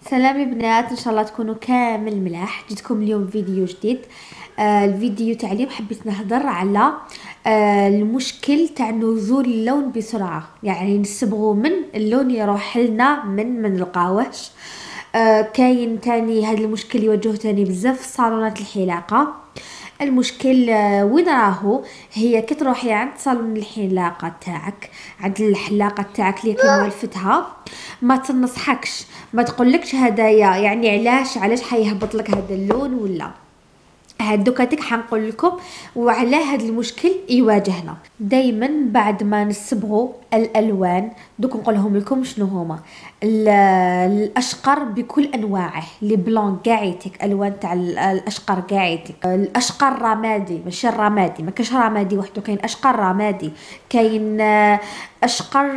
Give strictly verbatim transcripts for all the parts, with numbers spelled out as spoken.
سلام البنات، ان شاء الله تكونوا كامل ملاح. جيتكم اليوم فيديو جديد. آه الفيديو تاع اليوم حبيت نهضر على آه المشكل تاع نزول اللون بسرعه، يعني نصبغوا من اللون يروح لنا من ما نلقاوهش. آه كاين تاني هذا المشكل يواجهه تاني بزاف في صالونات الحلاقه. المشكل آه، وين راهو؟ هي كي تروحي عند صالون الحلاقه تاعك، عند الحلاقه تاعك اللي كي موالفتها، ما تنصحكش، ما تقولكش هدايا يعني علاش علاش حيهبط لك هذا اللون ولا هادوكاتك. حنقول لكم وعلى هذا المشكل يواجهنا دائما بعد ما نصبغوا الالوان. دوك نقولهم لكم شنو هما الاشقر بكل انواعه، لي بلون كاعيتك، الوان تاع الاشقر كاعيتك، الاشقر رمادي ماشي الرمادي، ما كاش رمادي وحده، كاين اشقر رمادي، كاين اشقر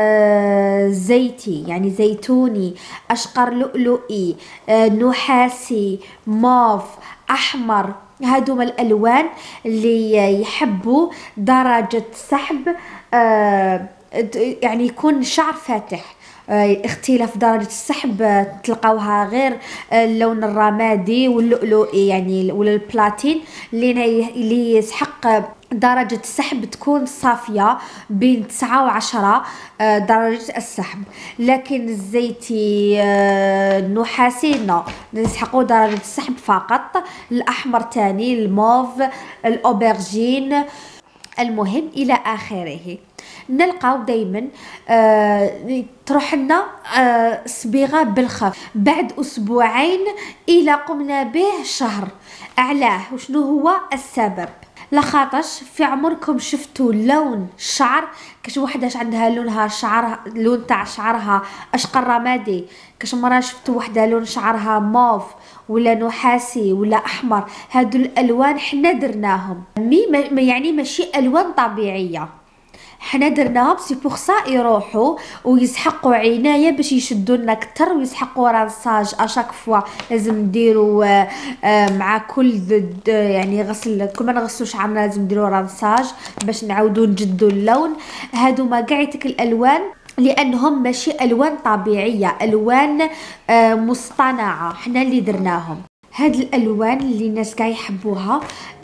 زيتي يعني زيتوني، اشقر لؤلؤي، نحاسي، موف، احمر. هادوما الالوان اللي يحبوا درجه سحب آه يعني يكون شعر فاتح. آه اختلاف درجة السحب آه تلقاوها غير آه اللون الرمادي واللؤلؤي يعني ولا البلاتين اللي اللي يسحق درجة السحب تكون صافية بين تسعة وعشرة آه درجة السحب. لكن الزيتي آه النحاسي نسحقوا درجة السحب فقط. الأحمر تاني، الموف، الأوبرجين، المهم إلى آخره. نلقاو دايما آه تروح لنا آه صبيغه بالخف بعد اسبوعين الى قمنا به شهر. علاه وشنو هو السبب؟ لخاطرش في عمركم شفتوا لون الشعر؟ كاش وحده عندها لونها شعرها لون تاع شعرها اشقر رمادي، كاش مره شفتوا وحده لون شعرها موف ولا نحاسي ولا احمر. هادو الالوان حنا درناهم مي ما يعني ماشي الوان طبيعيه، حنا درناهم سي بوغ سا يروحوا ويسحقوا عنايه باش يشدوا لنا اكثر ويسحقوا رانساج اشاك فوا. لازم نديروا آه آه مع كل ضد يعني غسل، كل ما نغسلوا شعرنا لازم نديروا رانساج باش نعاودوا نجدوا اللون. هادو ما قاعدتك الالوان لانهم ماشي الوان طبيعيه، الوان آه مصطنعه، حنا اللي درناهم. هاد الالوان اللي الناس قاع يحبوها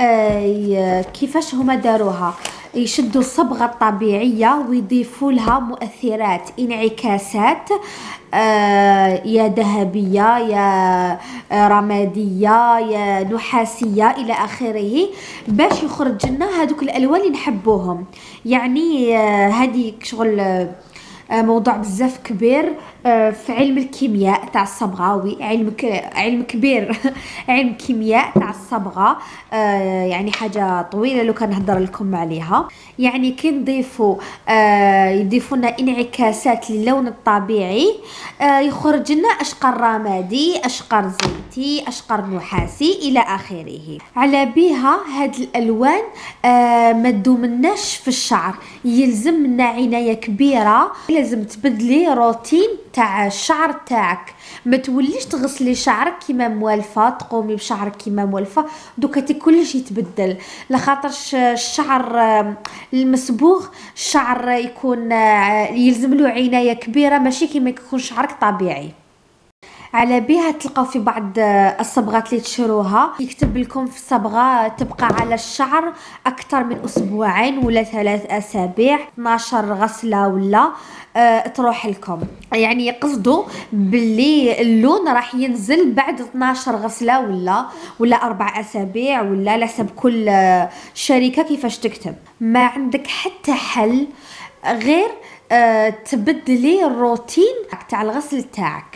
آه كيفاش هما داروها؟ يشدوا الصبغه الطبيعيه ويضيفوا لها مؤثرات، انعكاسات آه يا ذهبيه يا رماديه يا نحاسيه الى اخره، باش يخرج لنا هذوك الالوان اللي نحبوهم. يعني آه هذه شغل آه موضوع بزاف كبير في علم الكيمياء تاع الصبغه، علم علم كبير علم كيمياء تاع الصبغه. يعني حاجه طويله لو كان نهضر لكم عليها. يعني كي نضيفوا يضيفوا لنا انعكاسات للون الطبيعي يخرج لنا اشقر رمادي، اشقر زيتي، اشقر نحاسي الى اخره. على بها هاد الالوان ما تدومناش في الشعر، يلزم لنا عنايه كبيره، لازم تبدلي روتين تاع الشعر تاعك. ما توليش تغسلي شعرك كيما موالفه، تقومي بشعرك كيما موالفه دوكا كلشي يتبدل. لخاطرش الشعر المصبوغ الشعر يكون يلزم له عنايه كبيره، ماشي كيما يكون شعرك طبيعي. على بها تلقاو في بعض الصبغات اللي تشروها يكتب لكم في الصبغه تبقى على الشعر اكثر من اسبوعين ولا ثلاث اسابيع، اثناشر غسله ولا أه تروح لكم. يعني يقصدوا باللي اللون راح ينزل بعد اثناشر غسله ولا ولا اربع اسابيع ولا على حسب كل شركه كيفاش تكتب. ما عندك حتى حل غير أه تبدلي الروتين تاع الغسل تاعك.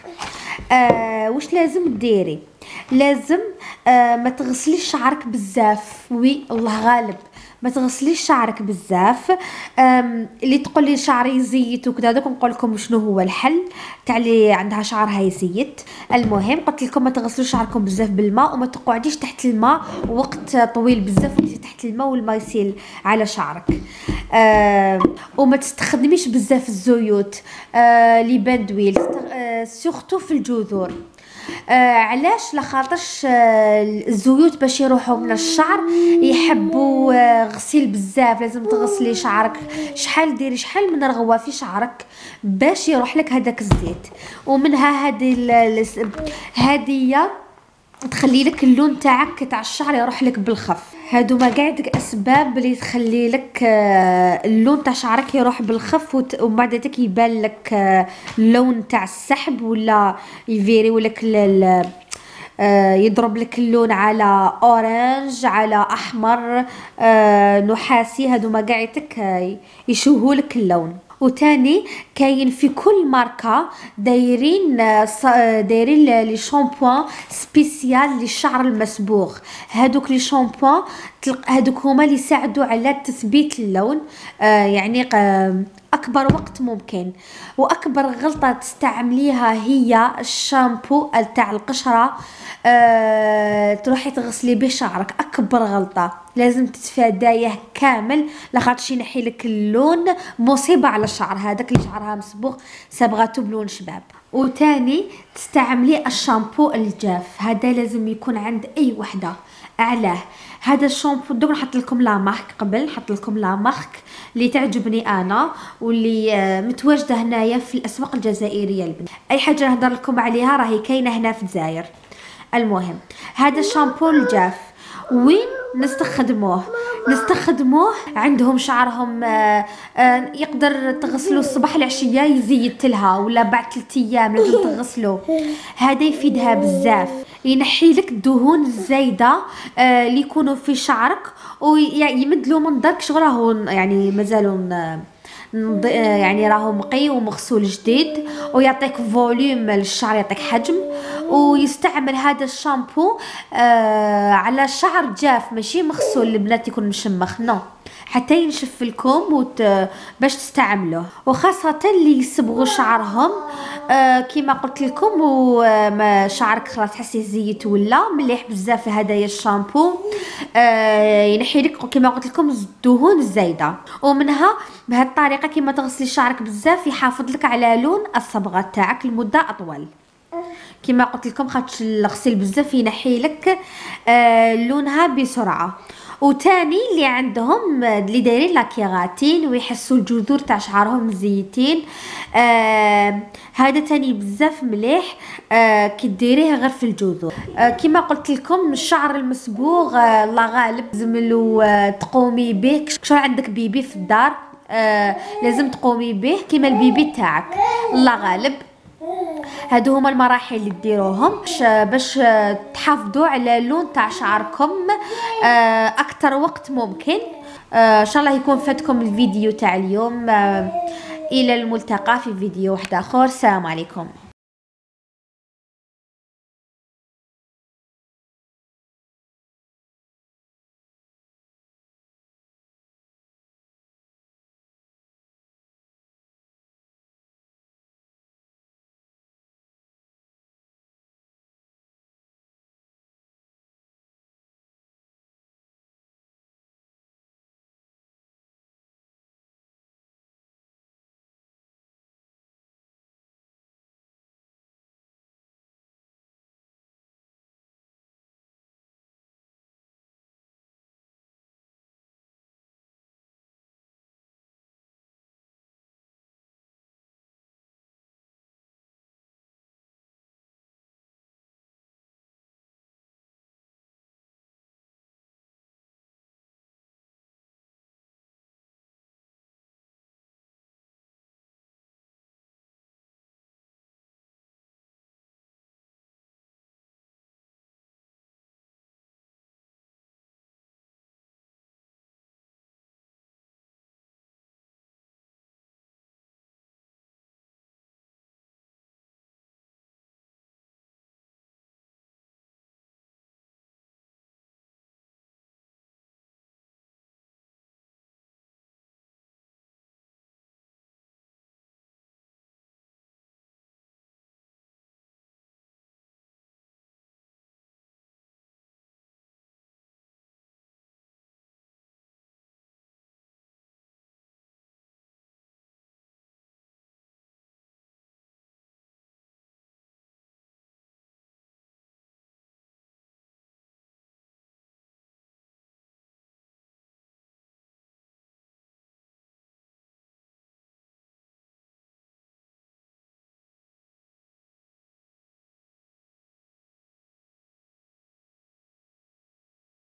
آه وش لازم ديري؟ لازم آه ما تغسليش شعرك بزاف، وي الله غالب ما تغسليش شعرك بزاف. اللي تقولي شعري يزيت وكذا دوك نقول لكم شنو هو الحل تاع اللي عندها شعرها يزيت. المهم قلت لكم ما تغسلوش شعركم بزاف بالماء وما تقعديش تحت الماء وقت طويل بزاف وانت تحت الماء والماء يسيل على شعرك. آه وما تستخدميش بزاف الزيوت، آه لي باندويل، سورتو في الجذور. آه علاش؟ لخاطرش آه الزيوت باش يروحوا من الشعر يحبوا آه غسيل بزاف. لازم تغسلي شعرك شحال، ديري شحال من رغوه في شعرك باش يروح لك هذاك الزيت. ومنها هذه هذه تخلي لك اللون تاعك تاع الشعر يروح لك بالخف. هادو ما قاع ديك اسباب اللي تخلي لك اللون تاع شعرك يروح بالخف، ومن بعد يبان لك اللون تاع السحب ولا يفيريو لك يضرب لك اللون على اورانج على احمر نحاسي. هادو ما قاعدتك يشوهوا لك اللون. وتاني كاين في كل ماركه دايرين دايرين لي شامبوان سبيسيال للشعر المصبوغ. هادوك لي شامبوان هادوك هما اللي يساعدوا على تثبيت اللون آه يعني آه اكبر وقت ممكن. واكبر غلطه تستعمليها هي الشامبو تاع القشره أه تروحي تغسلي به شعرك. اكبر غلطه لازم تتفادايه كامل، لاخاطش ينحي لك اللون مصيبه على الشعر. هذاك اللي شعرها مصبوغ صبغته بلون شباب. وتاني تستعملي الشامبو الجاف، هذا لازم يكون عند اي وحده. علاه؟ هذا الشامبو دوك نحط لكم لا مارك، قبل نحط لكم لا مارك اللي تعجبني انا واللي متواجده هنايا في الاسواق الجزائريه البنات. اي حاجه نهضر لكم عليها راهي كاينه هنا في الجزائر. المهم هذا الشامبو الجاف وين نستخدموه؟ نستخدموه عندهم شعرهم آآ آآ يقدر تغسلوا الصباح العشيه يزيد لها، ولا بعد ثلاثة ايام لازم تغسلوا. هذا يفيدها بزاف، ينحي لك الدهون الزايده اللي يكونوا في شعرك ويمدلو منظرك شغل راهو يعني مازالوا يعني راهو مقي ومغسول جديد، ويعطيك فوليوم للشعر، يعطيك حجم. ويستعمل هذا الشامبو آه على شعر جاف ماشي مغسول البنات يكون مشمخ، نو حتى ينشف لكم وت... باش تستعملوه. وخاصه اللي يصبغوا شعرهم آه كما قلت لكم وما شعرك خلاص تحسيه زيت ولا مليح بزاف، هدايا الشامبو آه ينحي لك كما قلت لكم الدهون الزايده. ومنها بهذه الطريقه كما تغسلي شعرك بزاف يحافظ لك على لون الصبغه تاعك لمده اطول. كما قلت لكم خاطش الغسيل بزاف ينحي لك آه لونها بسرعه. وتاني اللي عندهم اللي دايرين لاكيراتين ويحسوا الجذور تاع شعرهم مزيتين آه هذا تاني بزاف مليح آه كي ديريه غير في الجذور. آه كما قلت لكم الشعر المصبوغ آه الله غالب لازم آه تقومي به. شو عندك بيبي في الدار آه لازم تقومي به كما البيبي تاعك الله غالب. هادو هما المراحل اللي ديروهم باش تحافظوا على اللون تاع شعركم اكثر وقت ممكن. ان شاء الله يكون فاتكم الفيديو تاع اليوم. الى الملتقى في فيديو واحد اخر. السلام عليكم.